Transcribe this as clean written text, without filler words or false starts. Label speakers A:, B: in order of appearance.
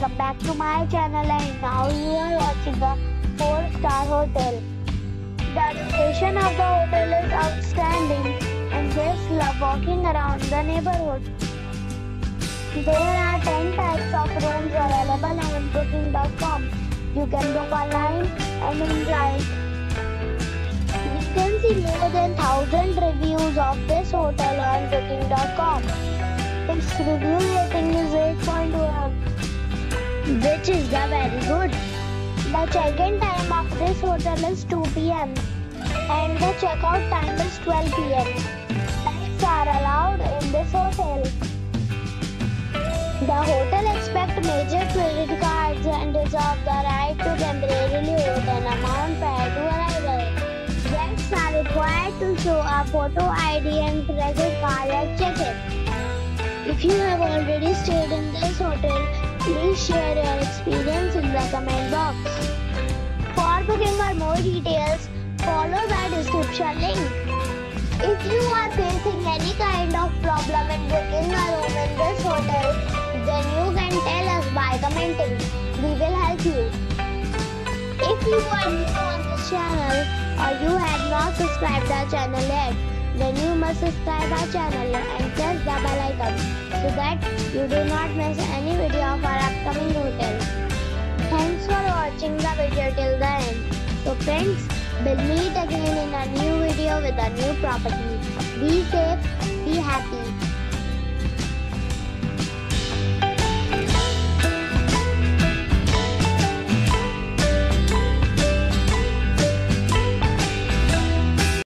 A: welcome back to my channel, and now you are watching a 4-star hotel. The location of the hotel is outstanding and guests love walking around the neighborhood. There are 10 types of rooms available on booking.com. You can book online and enjoy it. You can see more than 1,000 reviews of this hotel on booking.com. Its review rating is 8.1, which is very good. The check-in time of this hotel is 2 p.m. and the check-out time is 12 p.m. Pets are allowed in this hotel. The hotel accepts major credit cards and reserves the right to temporarily hold an amount prior to arrival. Guests are required to show a photo ID and credit card at check-in. If you have already stayed in this hotel, please share your experience in the comment box. For booking or more details, follow the description link. If you are facing any kind of problem in booking a room in this hotel, then you can tell us by commenting. We will help you. If you are new on this channel or you have not subscribed our channel yet, then you must subscribe our channel and press the bell icon so that you do not miss any video of our upcoming hotel. Thanks for watching the video till the end. So friends, we'll meet again in a new video with a new property. Be safe, be happy.